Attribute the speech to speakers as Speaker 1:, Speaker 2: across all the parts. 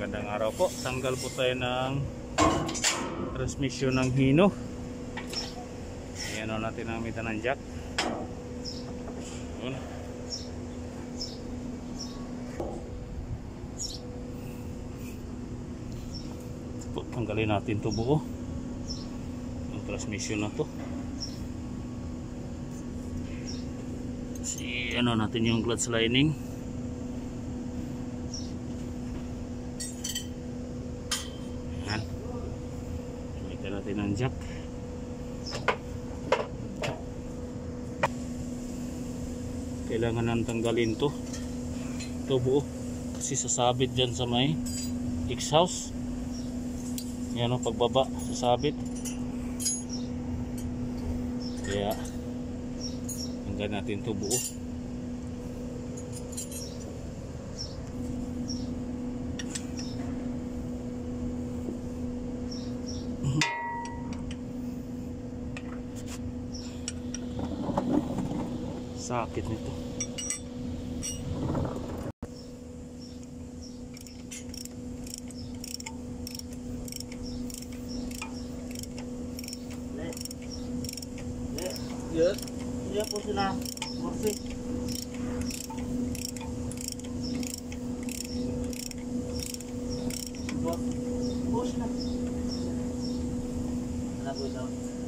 Speaker 1: Magandang araw po. Tanggal po tayo ng transmission ng Hino. Ayan o natin ang mita ng jack. Ayan. Po, tanggalin natin ito buo. Yung transmission na to. Ano natin yung clutch lining. Ayan. Gamitin natin ang jack. Kailangan nang tanggalin to. Ito buo. Kasi sasabit dyan sa may exhaust. Yan o, pagbaba sasabit. Kaya tanggal natin to buo. Sakit nito.
Speaker 2: Yes. Iya po sila. Morsi. Push na. Ano po daw?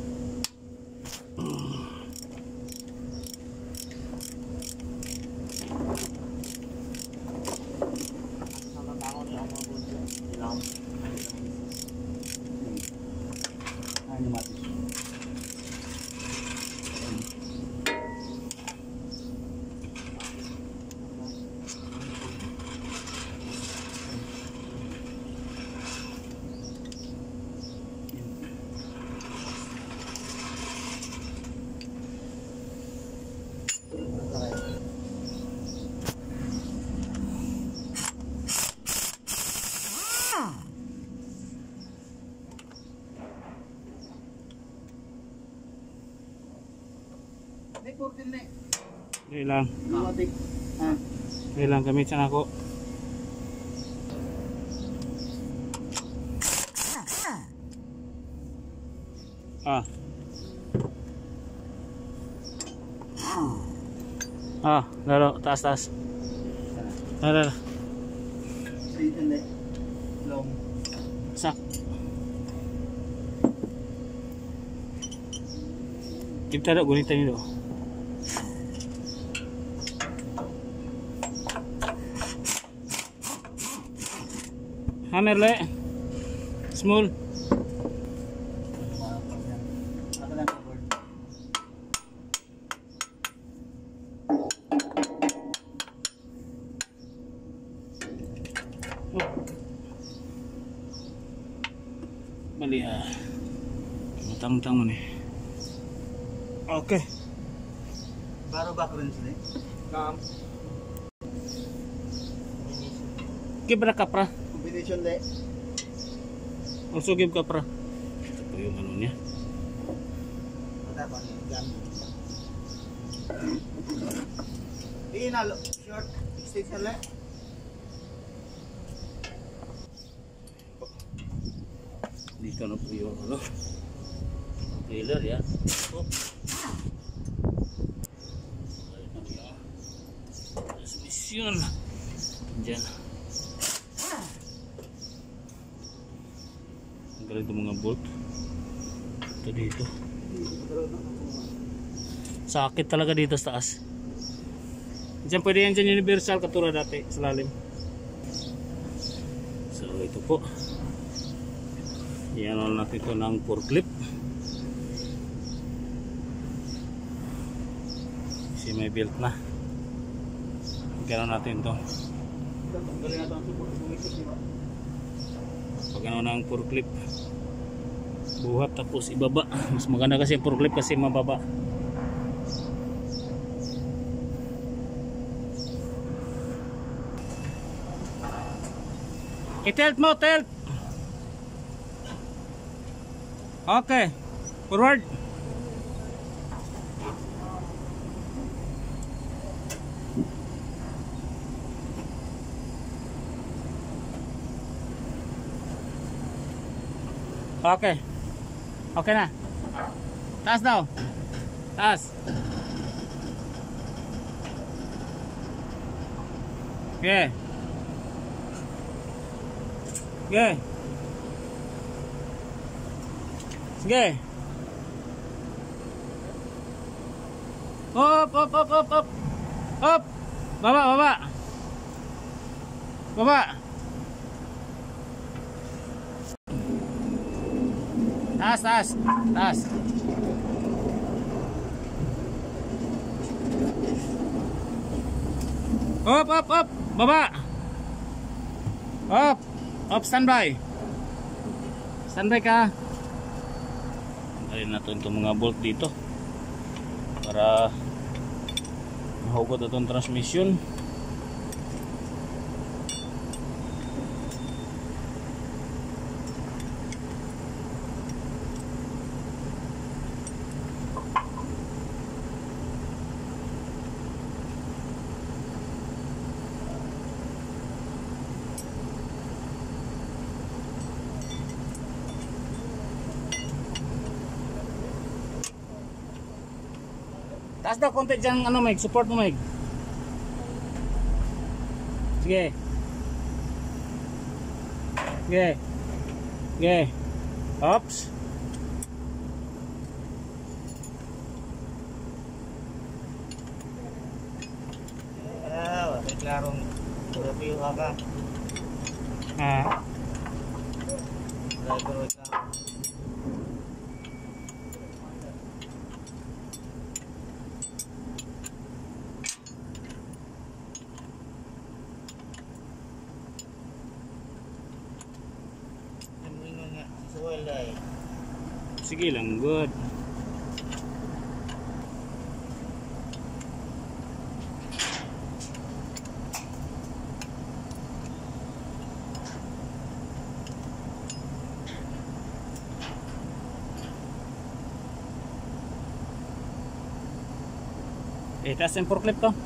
Speaker 1: Ilang. Ilang gamit siya ako. Laro, taas. Laro. Sak. Kita ada gunitan itu. Hammer le. Small. Bali matang-tang mo ni. Okay.
Speaker 2: Baru back rin sila.
Speaker 1: Kibra kapra.
Speaker 2: Combination le.
Speaker 1: Also give kapra. Ito po yung ano niya.
Speaker 2: Inalo short extension le.
Speaker 1: Dito na po yung ano. Trailer ya. Oh. Transmission. Diyan. Tanggalin ito mga bolt. Ito dito. Sakit talaga dito sa taas. Diyan pwede yan dyan universal katulad dati sa lalim. So ito po. Yan lang natin ito ng forklift. Kasi may built na. Gano'n natin ito. Pag ano ng forklift buhat tapos ibaba. Mas maganda kasi yung forklift kasi mababa. I-tilt mo, tilt. Okay, forward. Okay. Okay na. Taas daw. Taas. Okay. Okay. Sige. Up, up, up, up, up. Up. Baba, baba. Baba. Taas, taas. Taas. Up, up, up. Baba. Up. Up, standby. Standby ka. Tanggalin natin itong mga bolt dito para mahugot itong transmission. Taas daw konti dyan, ano Meg, support mo Meg. Sige. Sige. Sige. Oops.
Speaker 2: Wala klarong review ka. Driver ka.
Speaker 1: Sige lang, good. Taas yung forklift to.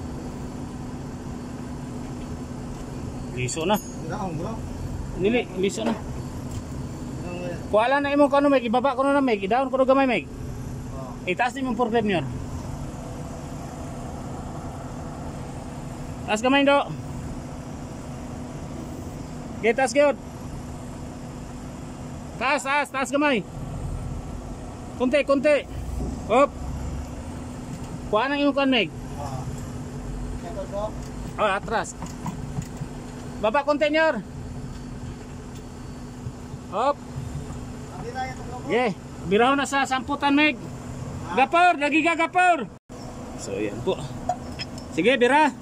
Speaker 1: Liso na. Nili, liso na. Kuala na imong kano Meg, ibaba ko na Meg, idaon ko na gamay Meg. Itaas na imong forklift niyo. Taas gamay do. Okay, taas gyud. Taas, taas, taas gamay. Kunti, kunti. Hop. Kuha na imong kan Meg. Oh, atras. Baba konti niyo. Hop. Yeah, biraw na sa samputan Meg. Gapor, lagi ka gapor. So yan po. Sige, bira.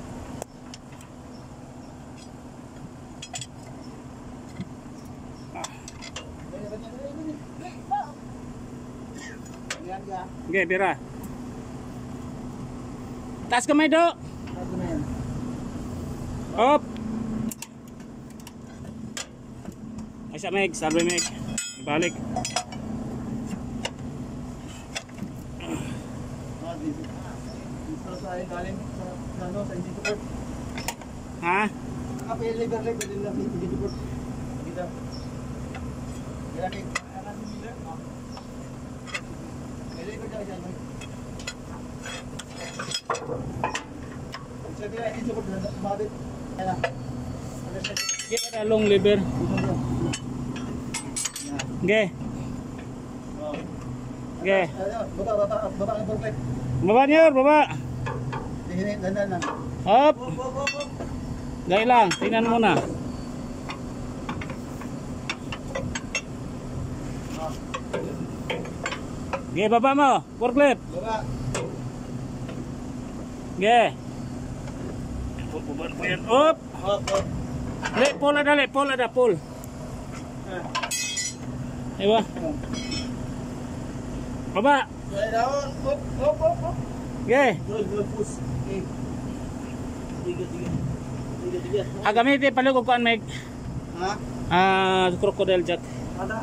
Speaker 1: Okay, bira. Taas kamay do. Hop. Ay sa Meg, salve Meg. Balik. Ha? Kita ada long lever. Okay. Okay. Baba niyo, baba. Hop. Gay lang, tingnan mo na. Okay, baba mo, forklift. Baba. Okay. Baba mo yan. Hop. Hop, hop. Le, pol ada, pol. Ewa. Baba.
Speaker 2: Down. Hop, hop, hop, hop.
Speaker 1: Okay.
Speaker 2: Push. Tiga.
Speaker 1: Gamitin palugog ko Meg.
Speaker 2: Ha?
Speaker 1: Crocodile jack.
Speaker 2: Ada.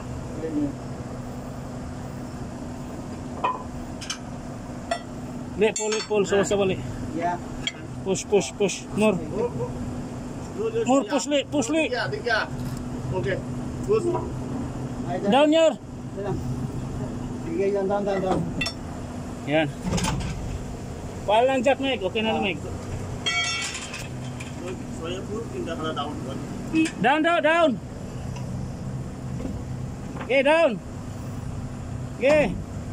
Speaker 1: Le, pol, sa balik.
Speaker 2: Ya.
Speaker 1: Push. More. More, push li.
Speaker 2: Tiga. Oke. Push.
Speaker 1: Down your.
Speaker 2: Sige, down.
Speaker 1: Yan. Pahal lang jack, Mike. Okay na lang, Mike.
Speaker 2: Saya pun pindah ke down.
Speaker 1: Down. Okay, down. Okay.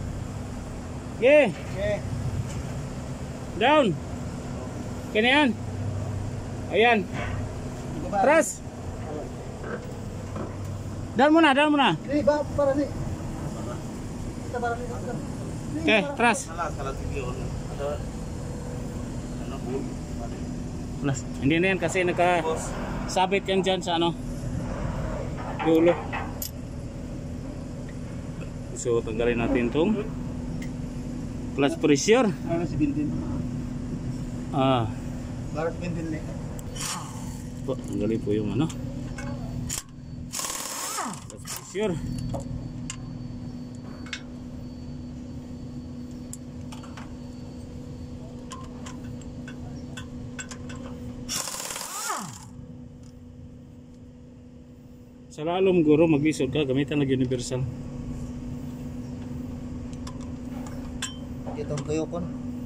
Speaker 1: Down. Okay na yan. Ayan. Tras. Down muna.
Speaker 2: Ni, para ni. Kita para ni.
Speaker 1: Okay, tras.
Speaker 2: Salah video. Ada ano po?
Speaker 1: Plus, hindi na yan kasi nakasabit yan dyan sa ano dulo. So tanggalin natin itong clutch pressure.
Speaker 2: Ano si Bintin? Para si Bintin ni.
Speaker 1: Po, tanggalin po yung ano clutch pressure. Sa lalom guro maglisod ka gamitan ng universal.
Speaker 2: Itong tuyo kon.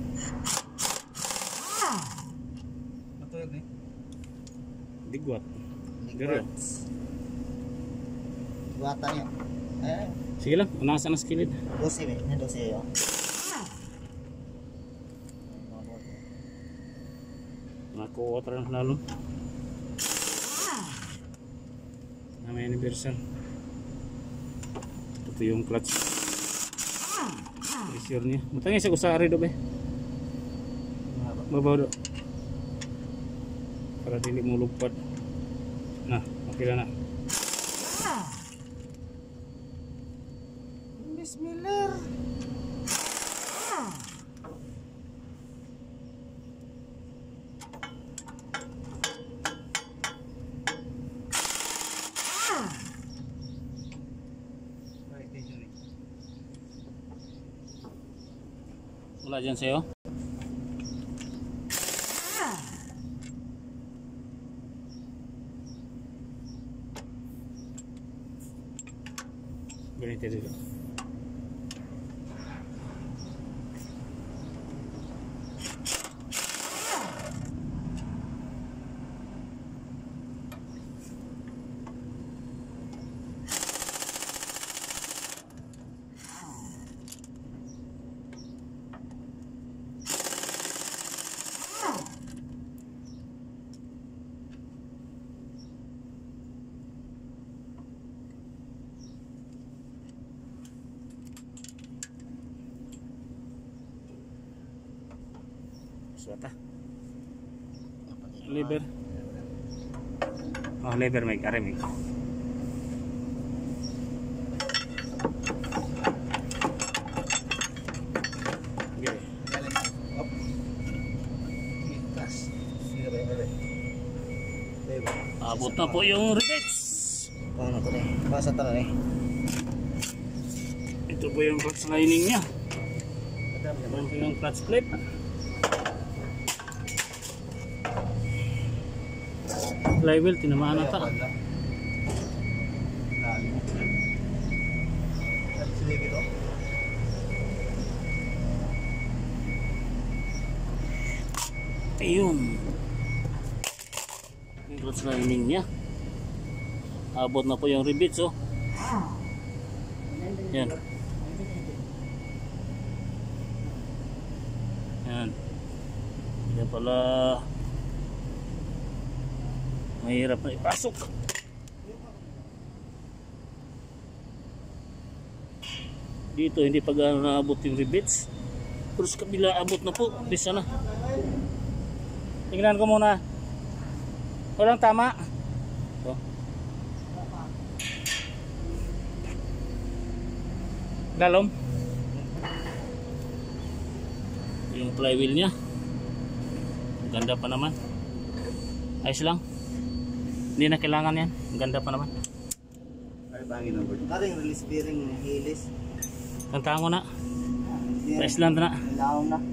Speaker 2: Matuyog ni.
Speaker 1: Digwat. Garo.
Speaker 2: Buatan niya.
Speaker 1: Sige lang, unasan na sa kilid.
Speaker 2: 12 ni, 12 yo.
Speaker 1: Nakuha tayo ng lalom. May universal. Ito yung clutch pressure niya. Matangin siya kusari do be. Babaw do. Para dili mo lupad. Nah, okay na.
Speaker 2: Bismillah.
Speaker 1: Wala dyan sa'yo? Ganito dito. Suata. Lever. Oh, lever may karem. Okay. Abot na po yung rivets.
Speaker 2: Ano to ni? Basa ta na ni.
Speaker 1: Ito po yung clutch lining niya. Ito po yung clutch clip. Flywheel, tinamaan na ta. Ayun. Yung clutch lining niya. Abot na po yung rivets, oh. Yan. Yan. Yan pala. Mahirap na ipasok. Dito hindi pa gaano naabot yung rivets. Pero sa kabila abot na po. Bisa na. Tingnan ko muna. Walang tama. So. Lalom. Yung flywheel niya. Ganda pa naman. Ayos lang. Hindi na kailangan yan. Ang ganda pa naman.
Speaker 2: Ay, bangin ang bird. Karing release bearing hilis.
Speaker 1: Tantaan ko na. Pa-Island na.
Speaker 2: Laong na.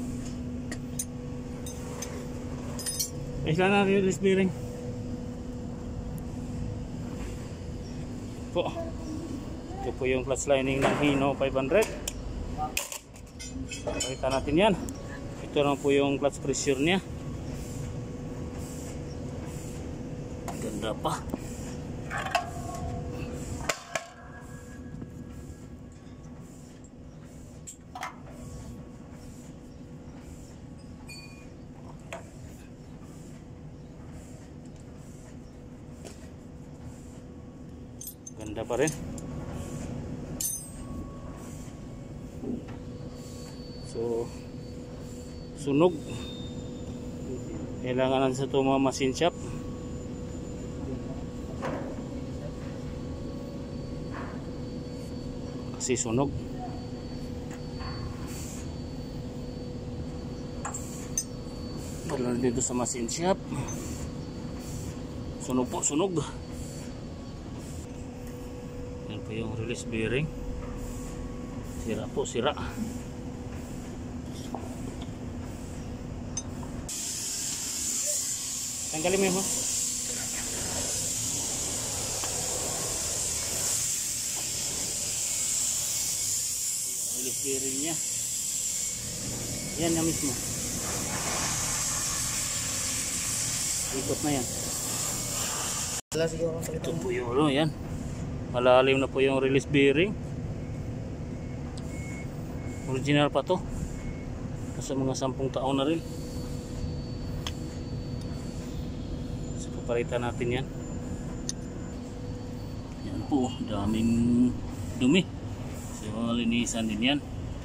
Speaker 1: Pa-Island na release bearing. Po. Ito po yung clutch lining ng Hino 500. Pakita natin yan. Ito lang po yung clutch pressure niya. Ganda pa. Ganda pa rin. So sunog. Kailangan sa ito mga machine shop. Kasi sunog. Wala dito sa machine shop. Sunog po, sunog. Yan po yung release bearing. Sira po, sira. Tanggalin mo yun, ha? Release bearing niya. Yan na mismo. Ikot na yan. Ito po yung ano, yan. Malalim na po yung release bearing. Original pa to. Nasa mga 10 taon na rin. So papalitan natin yan. Yan po, daming dumi. So linisan din yan.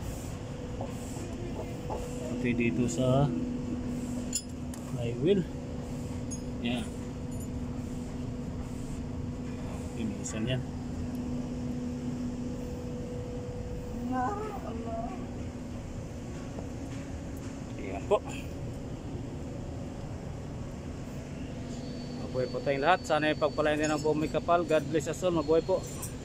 Speaker 1: Pati dito sa flywheel. Yan. Linisan yan. Ayan po. Mabuhay po tayong lahat. Sana ipagpalain din ang buong may kapal. God bless us all. Mabuhay po.